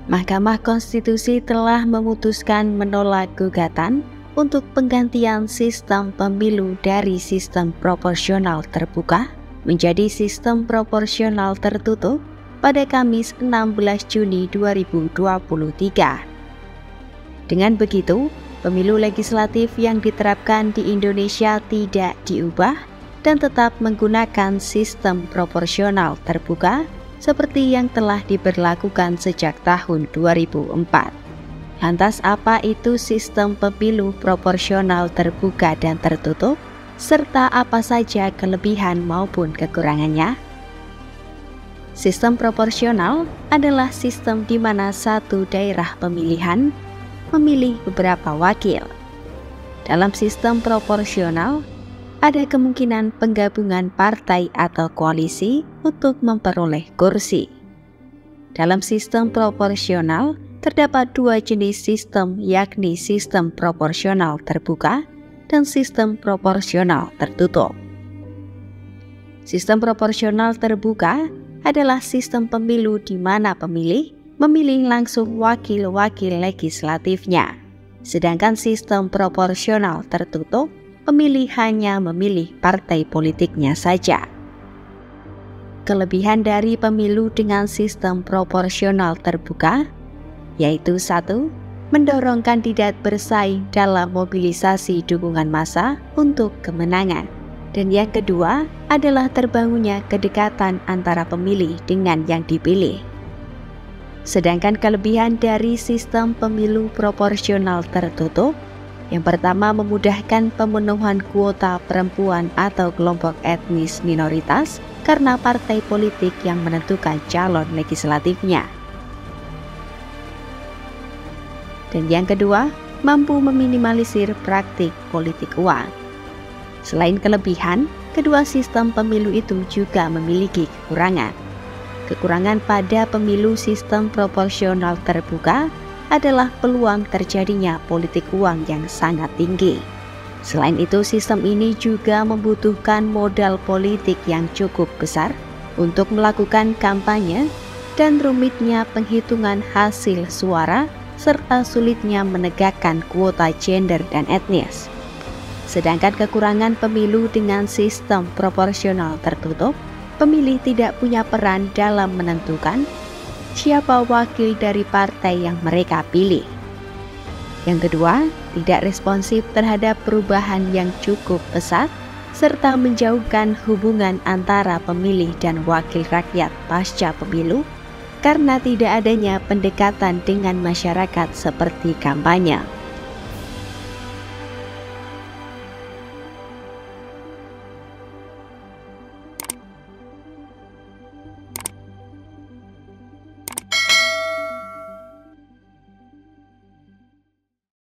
Mahkamah Konstitusi telah memutuskan menolak gugatan untuk penggantian sistem pemilu dari sistem proporsional terbuka menjadi sistem proporsional tertutup pada Kamis 16 Juni 2023. Dengan begitu, pemilu legislatif yang diterapkan di Indonesia tidak diubah dan tetap menggunakan sistem proporsional terbuka seperti yang telah diberlakukan sejak tahun 2004. Lantas apa itu sistem pemilu proporsional terbuka dan tertutup, serta apa saja kelebihan maupun kekurangannya? Sistem proporsional adalah sistem di mana satu daerah pemilihan memilih beberapa wakil. Dalam sistem proporsional, ada kemungkinan penggabungan partai atau koalisi untuk memperoleh kursi. Dalam sistem proporsional, terdapat dua jenis sistem, yakni sistem proporsional terbuka dan sistem proporsional tertutup. Sistem proporsional terbuka adalah sistem pemilu di mana pemilih memilih langsung wakil-wakil legislatifnya. Sedangkan sistem proporsional tertutup, pemilih hanya memilih partai politiknya saja. Kelebihan dari pemilu dengan sistem proporsional terbuka yaitu 1. Mendorong kandidat bersaing dalam mobilisasi dukungan massa untuk kemenangan. Dan yang kedua adalah terbangunnya kedekatan antara pemilih dengan yang dipilih. Sedangkan kelebihan dari sistem pemilu proporsional tertutup, yang pertama memudahkan pemenuhan kuota perempuan atau kelompok etnis minoritas karena partai politik yang menentukan calon legislatifnya. Dan yang kedua, mampu meminimalisir praktik politik uang. Selain kelebihan, kedua sistem pemilu itu juga memiliki kekurangan. Kekurangan pada pemilu sistem proporsional terbuka adalah peluang terjadinya politik uang yang sangat tinggi. Selain itu, sistem ini juga membutuhkan modal politik yang cukup besar untuk melakukan kampanye dan rumitnya penghitungan hasil suara serta sulitnya menegakkan kuota gender dan etnis. Sedangkan kekurangan pemilu dengan sistem proporsional tertutup, pemilih tidak punya peran dalam menentukan siapa wakil dari partai yang mereka pilih. Yang kedua, tidak responsif terhadap perubahan yang cukup pesat, serta menjauhkan hubungan antara pemilih dan wakil rakyat pasca pemilu, karena tidak adanya pendekatan dengan masyarakat seperti kampanye.